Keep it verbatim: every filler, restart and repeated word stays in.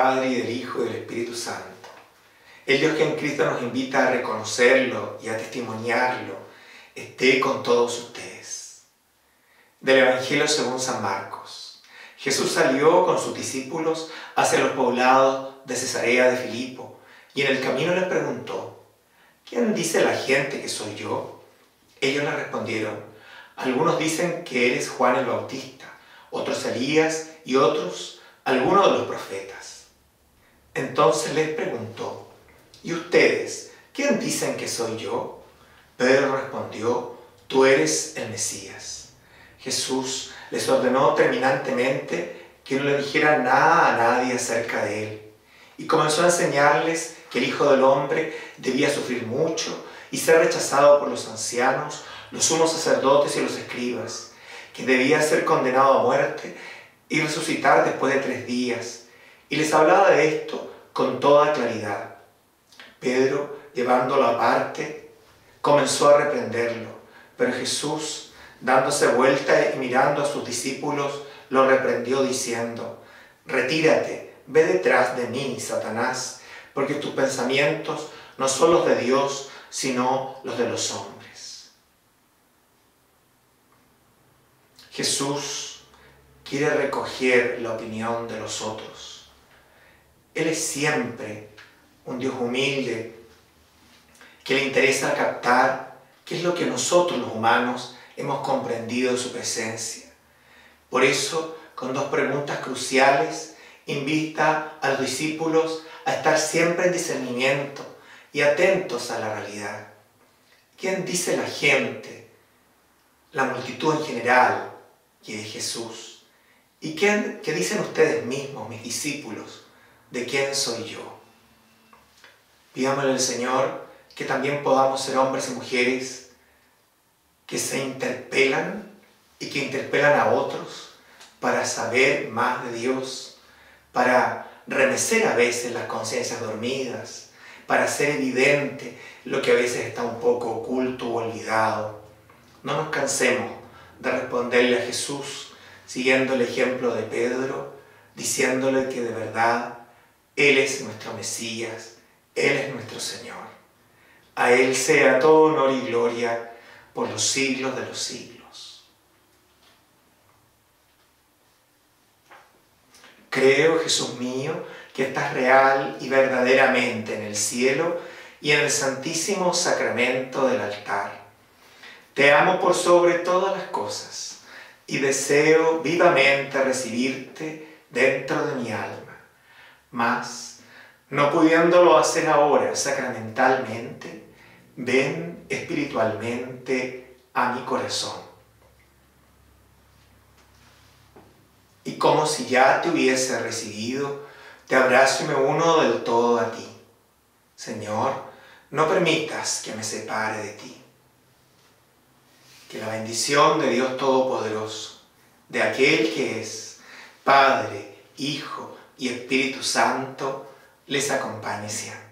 Padre, y del Hijo, y del Espíritu Santo. El Dios que en Cristo nos invita a reconocerlo y a testimoniarlo, esté con todos ustedes. Del Evangelio según San Marcos. Jesús salió con sus discípulos hacia los poblados de Cesarea de Filipo, y en el camino les preguntó: ¿quién dice la gente que soy yo? Ellos le respondieron: algunos dicen que eres Juan el Bautista, otros Elías, y otros algunos de los profetas. Entonces les preguntó: ¿y ustedes quién dicen que soy yo? Pedro respondió: tú eres el Mesías. Jesús les ordenó terminantemente que no le dijeran nada a nadie acerca de él, y comenzó a enseñarles que el Hijo del Hombre debía sufrir mucho y ser rechazado por los ancianos, los sumos sacerdotes y los escribas, que debía ser condenado a muerte y resucitar después de tres días. Y les hablaba de esto con toda claridad. Pedro, llevándolo aparte, comenzó a reprenderlo, pero Jesús, dándose vuelta y mirando a sus discípulos, lo reprendió diciendo: retírate, ve detrás de mí, Satanás, porque tus pensamientos no son los de Dios, sino los de los hombres. Jesús quiere recoger la opinión de los otros. Él es siempre un Dios humilde, que le interesa captar qué es lo que nosotros los humanos hemos comprendido de su presencia. Por eso, con dos preguntas cruciales, invita a los discípulos a estar siempre en discernimiento y atentos a la realidad. ¿Quién dice la gente, la multitud en general, que es Jesús? ¿Y quién, qué dicen ustedes mismos, mis discípulos, de quién soy yo? Pidámosle al Señor que también podamos ser hombres y mujeres que se interpelan y que interpelan a otros para saber más de Dios, para remecer a veces las conciencias dormidas, para hacer evidente lo que a veces está un poco oculto o olvidado. No nos cansemos de responderle a Jesús siguiendo el ejemplo de Pedro, diciéndole que de verdad Él es nuestro Mesías, Él es nuestro Señor. A Él sea todo honor y gloria por los siglos de los siglos. Creo, Jesús mío, que estás real y verdaderamente en el cielo y en el santísimo sacramento del altar. Te amo por sobre todas las cosas y deseo vivamente recibirte dentro de mi alma. Mas, no pudiéndolo hacer ahora sacramentalmente, ven espiritualmente a mi corazón. Y como si ya te hubiese recibido, te abrazo y me uno del todo a ti. Señor, no permitas que me separe de ti. Que la bendición de Dios Todopoderoso, de aquel que es Padre, Hijo y Espíritu Santo, les acompañe siempre.